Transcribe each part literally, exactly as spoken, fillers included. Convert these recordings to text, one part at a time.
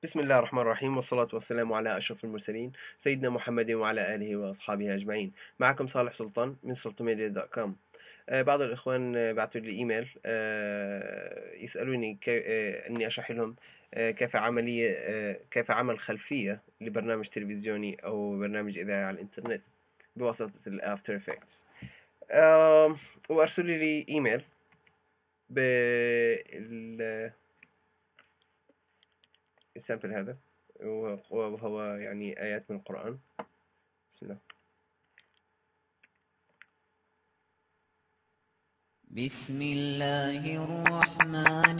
بسم الله الرحمن الرحيم، والصلاة والسلام على أشرف المرسلين سيدنا محمد وعلى آله وأصحابه أجمعين. معكم صالح سلطان من سلطميديا دوت كوم. آه، بعض الإخوان آه، بعثوا لي إيميل آه، يسألوني كي... آه، أني أشرح لهم آه، كيف عملية آه، كيف عمل خلفية لبرنامج تلفزيوني أو برنامج إذاعي على الإنترنت بواسطة الأفتر إفكتس. وأرسلوا لي إيميل بالسامبل هذا، وهو يعني آيات من القرآن. بسم الله. بسم الله الرحمن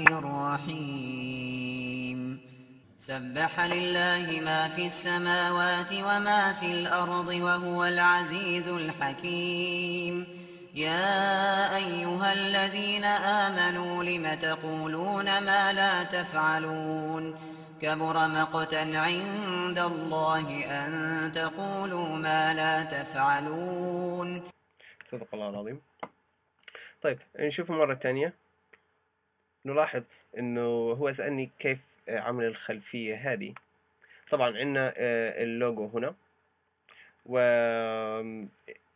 الرحيم سبح لله ما في السماوات وما في الأرض وهو العزيز الحكيم. يا أيها الذين آمنوا لم تقولون ما لا تفعلون كبر مقتا عند الله أن تقولوا ما لا تفعلون. صدق الله العظيم. طيب نشوفه مرة تانية. نلاحظ انه هو سألني كيف عمل الخلفية هذه. طبعا عندنا اللوجو هنا، والكلام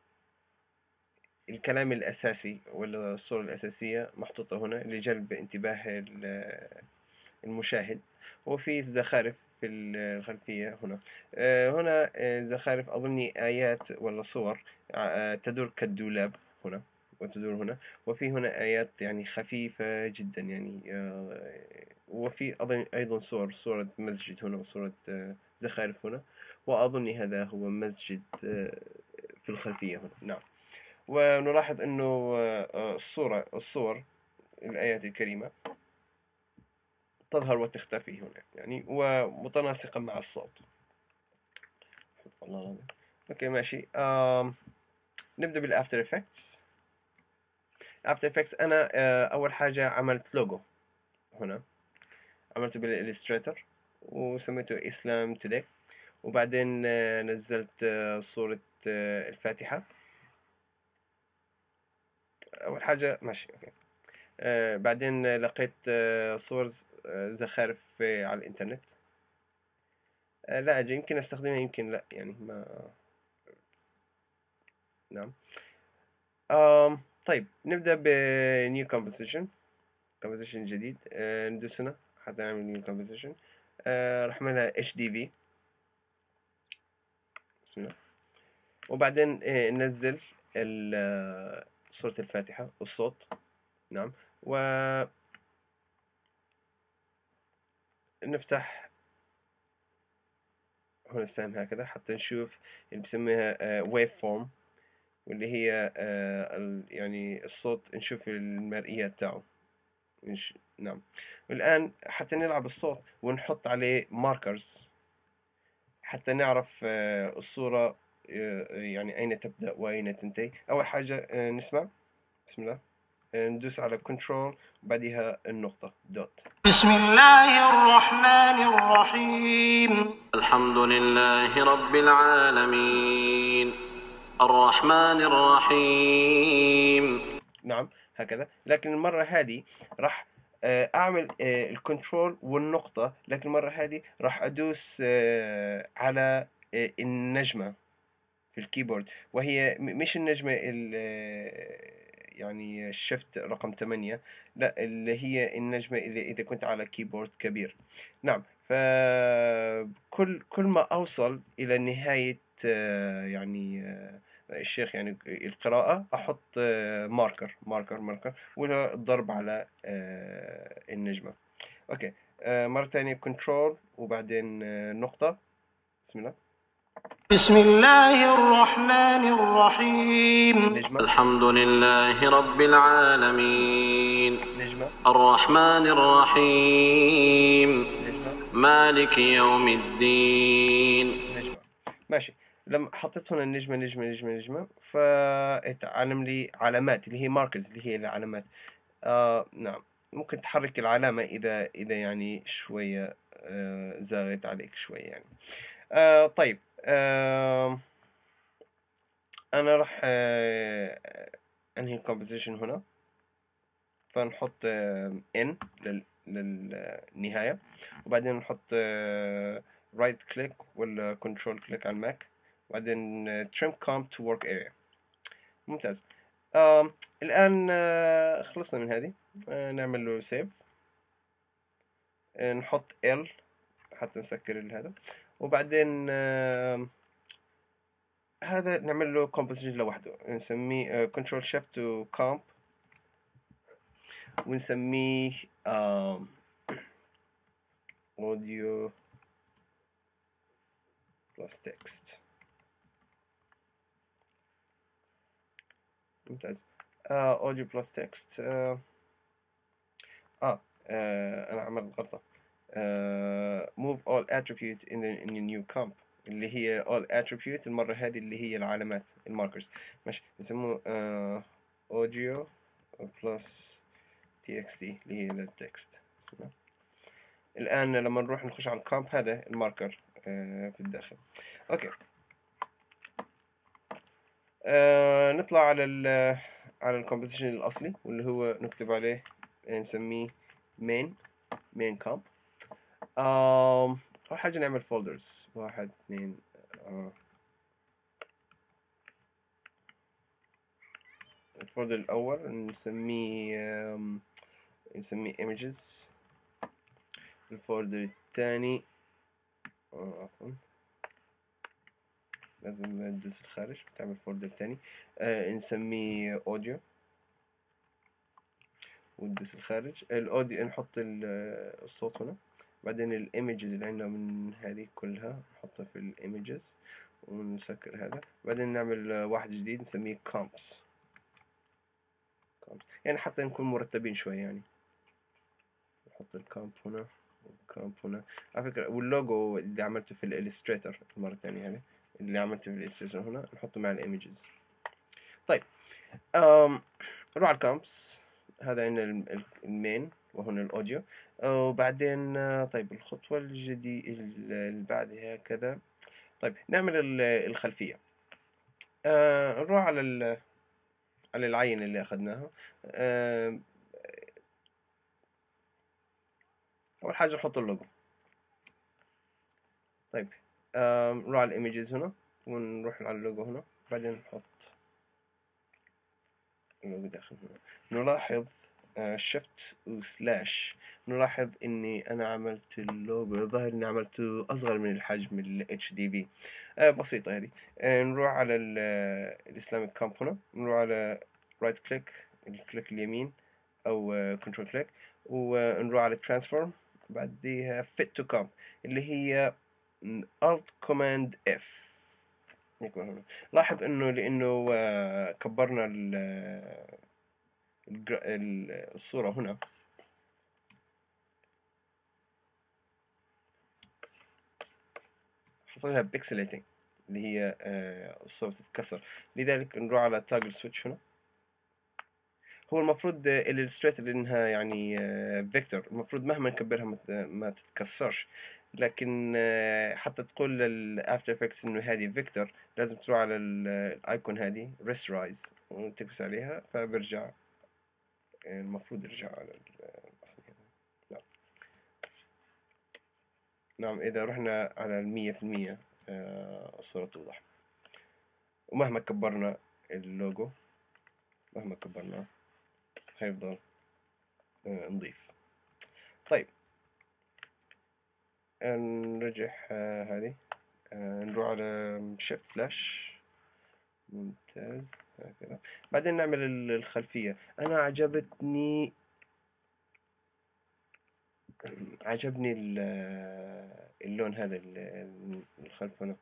الأساسي ولا الصورة الأساسية محطوطة هنا لجلب انتباه المشاهد، وفي زخارف في الخلفية هنا. هنا زخارف أظني آيات ولا صور تدور كالدولاب هنا وتدور هنا، وفي هنا آيات يعني خفيفة جدا يعني. وفي أظن أيضا صور صورة مسجد هنا وصورة زخارف هنا، وأظن هذا هو مسجد في الخلفية هنا. نعم. ونلاحظ أنه الصورة الصور الآيات الكريمة تظهر وتختفي هنا يعني، ومتناسقة مع الصوت. الله العظيم. اوكي ماشي. آم. نبدأ بالآفتر إفكتس. آفتر إفكتس أنا آه أول حاجة عملت لوجو هنا، عملته بالإليستريتور وسميته إسلام توداي، وبعدين آه نزلت آه صورة آه الفاتحة أول حاجة. ماشي أوكي. آه بعدين آه لقيت آه صور آه زخارف آه على الإنترنت. آه لا أدري، يمكن أستخدمها يمكن لا، يعني ما. نعم. آم طيب نبدأ بنيو كومبوزيشن كومبوزيشن جديد. آه ندوس هنا حتى نعمل نيو كومبوزيشن. آه راح نعملها اتش دي في. بسم الله. وبعدين آه ننزل صورة الفاتحة والصوت. نعم. ونفتح هنا السهم هكذا حتى نشوف اللي بسميها ويف فورم، واللي هي آه يعني الصوت نشوف المرئية تاعه. نعم. والآن حتى نلعب الصوت ونحط عليه ماركرز حتى نعرف الصورة يعني أين تبدأ وأين تنتهي. أول حاجة نسمع. بسم الله. ندوس على كنترول وبعدها النقطة دوت. بسم الله الرحمن الرحيم الحمد لله رب العالمين الرحمن الرحيم. نعم هكذا. لكن المرة هذه راح أعمل الكنترول والنقطة، لكن المرة هذه راح أدوس على النجمة في الكيبورد، وهي مش النجمة يعني الشفت رقم ثمانية، لا، اللي هي النجمة اللي إذا كنت على كيبورد كبير. نعم. فكل كل ما أوصل إلى نهاية يعني الشيخ يعني القراءة أحط ماركر ماركر ماركر ولا الضرب على النجمة. أوكي. مرة ثانية كنترول وبعدين نقطة. بسم الله. بسم الله الرحمن الرحيم نجمة. الحمد لله رب العالمين نجمة. الرحمن الرحيم نجمة. مالك يوم الدين. نجمة. ماشي. لما حطيت هنا النجمة نجمة نجمة نجمة فتعلم لي علامات اللي هي ماركرز اللي هي العلامات. آه نعم. ممكن تحرك العلامة إذا إذا يعني شوية آه زاغت عليك شوية يعني. آه طيب. آه أنا راح آه أنهي الكومبوزيشن هنا. فنحط N لل للنهاية، وبعدين نحط رايت كليك ولا كنترول كليك على الماك، وبعدين trim comp to work area. ممتاز. آه الآن آه خلصنا من هذه. آه نعمل له سيف، آه نحط L حتى نسكر هذا، وبعدين آه هذا نعمل له composition لوحده، نسميه آه control shift to comp، ونسميه آه audio plus text. ممتاز. آه audio plus text. آه, آه, آه أنا عملت غلطة. آه move all attributes in the, in the new comp، اللي هي all attribute المرة هذه اللي هي العلامات الماركرز. ماشي، نسموه آه audio plus txt اللي هي للتكست. بسم الله. الآن لما نروح نخش على الكامب هذا الماركر آه في الداخل. أوكي. آه نطلع على ال على الكومبوزيشن الأصلي واللي هو نكتب عليه نسميه main main comp. آه أول حاجة نعمل folders، واحد اثنين آه الفولدر الأول نسميه آه نسميه images. الفولدر الثاني آه عفوا لازم تدوس الخارج وتعمل فولدر تاني، آه نسميه اوديو وتدوس الخارج. الاوديو نحط الصوت هنا، بعدين الايمجز اللي عندنا من هذه كلها نحطها في الايمجز ونسكر هذا، بعدين نعمل واحد جديد نسميه comps يعني حتى نكون مرتبين شوي. يعني نحط الكامب هنا والكامب هنا على فكرة، واللوجو اللي عملته في الاليستريتور المرة الثانية هذه اللي عملته في الاليستريتور هنا نحطه مع الايمجز. طيب أم نروح على الكامبس. هذا عندنا المين وهنا الاوديو، وبعدين طيب الخطوة الجديدة اللي بعدها كذا. طيب نعمل الخلفية. أه نروح على على العين اللي اخذناها. أه اول حاجة نحط اللوجو. طيب أه نروح على الايمجز هنا ونروح على اللوجو هنا، بعدين نحط اللوجو داخل هنا. نلاحظ شيفت وسلاش، نلاحظ اني انا عملت اللوجو ظاهر اني عملته اصغر من الحجم ال إتش دي بي. آه بسيطة هذه. آه نروح على الاسلامك كامب هنا، نروح على رايت كليك الكليك اليمين او كنترول كليك، ونروح على ترانسفورم، بعديها fit to comp اللي هي alt command f. يكون هنا لاحظ انه لانه آه كبرنا الصورة هنا حصل لها بيكسليتنج اللي هي الصورة تتكسر، لذلك نروح على تاجل سويتش هنا. هو المفروض الالستريتور لانها يعني فيكتور المفروض مهما نكبرها ما تتكسرش، لكن حتى تقول للافتر افكتس انه هذه فيكتور لازم تروح على الايكون هذه ريسترايز وتكبس عليها فبرجع، المفروض يرجع على الأصل. نعم نعم إذا رحنا على المية في المية الصورة توضح، ومهما كبرنا اللوجو مهما كبرناه هيفضل نضيف. طيب نرجع هذه، نروح على شيفت سلاش. ممتاز هكذا. بعدين نعمل الخلفية. أنا عجبتني عجبني اللون هذا الخلف هنا،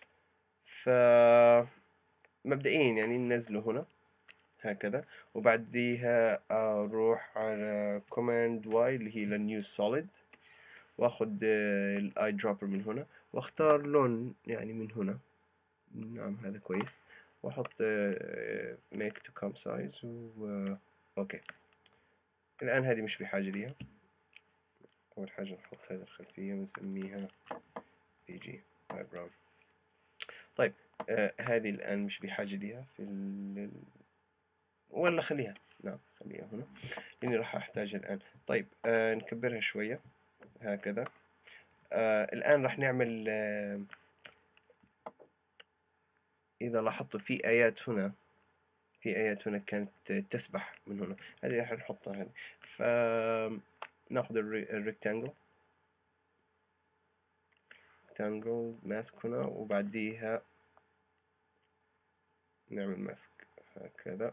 فمبدئيا يعني ننزله هنا هكذا، وبعديها أروح على command y اللي هي للنيو solid، وأخذ الاي دروبر من هنا واختار لون يعني من هنا. نعم هذا كويس، واحط make to comp size و اوكي. الآن هذه مش بحاجة ليها. أول حاجة نحط هذه الخلفية ونسميها بي جي background. طيب آه هذه الآن مش بحاجة ليها في ال... ولا خليها. نعم خليها هنا لأني راح أحتاجها الآن. طيب آه نكبرها شوية هكذا. آه الآن راح نعمل آه إذا لاحظتوا في آيات هنا، في آيات هنا كانت تسبح من هنا، هذه راح نحطها هنا. فناخذ الريكتانجل ريكتانجل ماسك هنا، وبعديها نعمل ماسك هكذا،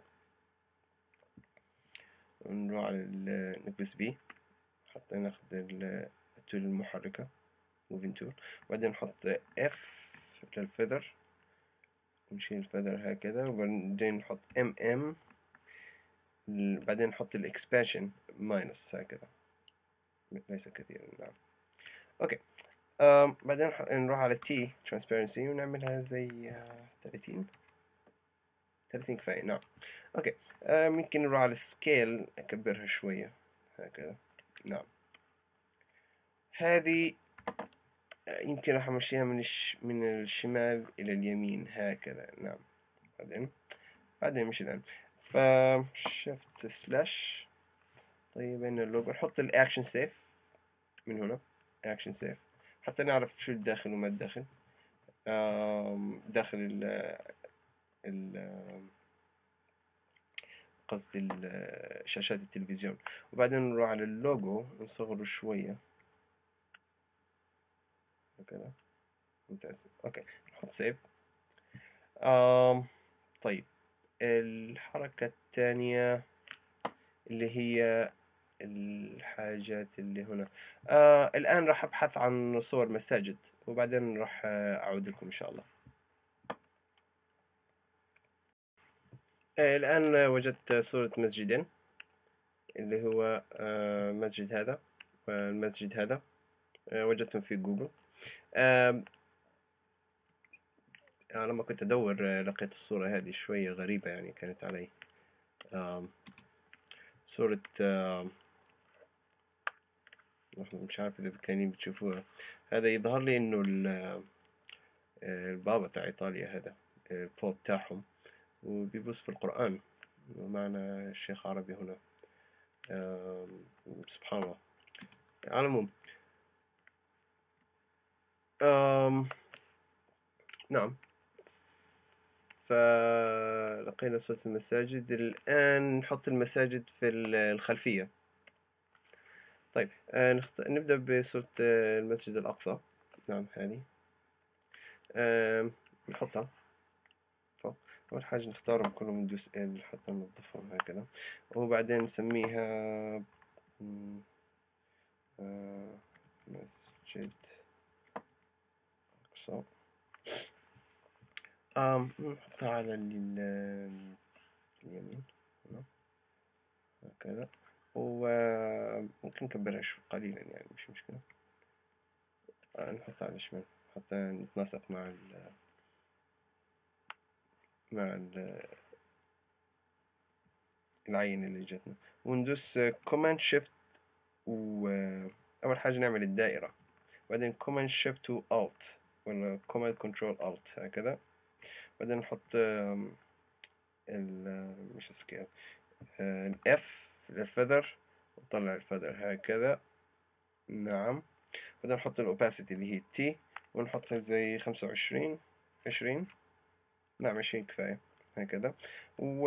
ونروح على نكبس بي حتى ناخذ التول المحركة موفين تول، وبعدين نحط اف للفذر، نشيل الفذر هكذا، وبعدين نحط ام ام، بعدين نحط الاكسبانشن ماينس هكذا، ليس كثيرا. نعم اوكي. آم بعدين نروح على تي ترانسبيرنسي ونعملها زي ثلاثين ثلاثين كفاية. نعم اوكي. ممكن نروح على السكيل اكبرها شوية هكذا. نعم هذه يمكن راح امشيها من الش... من الشمال الى اليمين هكذا. نعم بعدين بعدين مش الان. ف شفت سلاش. طيب هنا اللوجو، نحط الاكشن سيف من هنا، اكشن سيف حتى نعرف شو الداخل وما الداخل. داخل ال ال قصدي شاشات التلفزيون. وبعدين نروح على اللوجو نصغره شوية هكذا. ممتاز. اوكي نحط سيف. آم طيب الحركة الثانية اللي هي الحاجات اللي هنا. آه الآن راح أبحث عن صور مساجد، وبعدين راح أعود لكم إن شاء الله. آه الآن وجدت صورة مسجدين، اللي هو آه مسجد هذا والمسجد هذا. آه وجدتهم في جوجل. آه أنا لما كنت أدور لقيت الصورة هذه شوية غريبة، يعني كانت علي. آه صورة آه مش عارف إذا كانوا بتشوفوها. هذا يظهر لي إنه البابا تاع إيطاليا، هذا البوب تاعهم، وبيبص في القرآن، ومعنا الشيخ عربي هنا. سبحان الله. على العموم نعم، فلقينا صورة المساجد. الآن نحط المساجد في الخلفية. طيب آه نخت... نبدأ بصورة المسجد الأقصى. نعم هذه آه نحطها فوق. أول حاجة نختارهم كلهم، ندوس ال حتى ننظفهم هكذا، وبعدين نسميها آه مسجد أقصى. آه نحطها على اليمين هكذا، وممكن نكبرها شوي قليلا يعني مش مشكلة. آه نحطها على الشمال حتى نتناسق مع ال مع ال العين اللي جتنا. وندوس كوماند شيفت، وأول حاجة نعمل الدائرة، بعدين كوماند شيفت و الت، ولا كوماند كنترول الت هكذا. بعدين نحط ال مش سكيل الاف للفذر، ونطلع الفذر هكذا. نعم بعدين نحط الاوباسيتي اللي هي تي، ونحطها زي خمسة وعشرين عشرين. نعم عشرين كفاية هكذا. و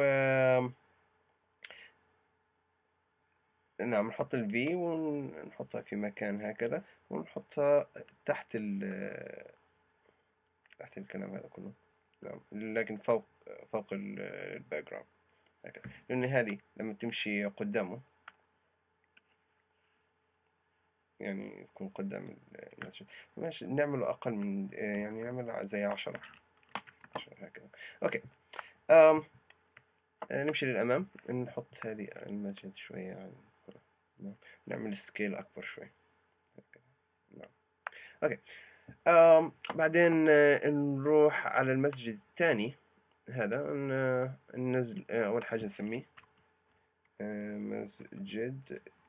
نعم نحط ال V ونحطها في مكان هكذا، ونحطها تحت ال تحت الكلام هذا كله. نعم لكن فوق فوق الباك جراوند هكذا، لأن هذه لما تمشي قدامه يعني تكون قدام المسجد. ماشي نعمله أقل من يعني نعمله زي عشرة هكذا. أوكي. أم نمشي للأمام، نحط هذه المسجد شوية يعني. نعم. نعمل سكيل أكبر شوي. نعم. أوكي. أم بعدين نروح على المسجد الثاني هذا، ننزل أول حاجة نسميه مسجد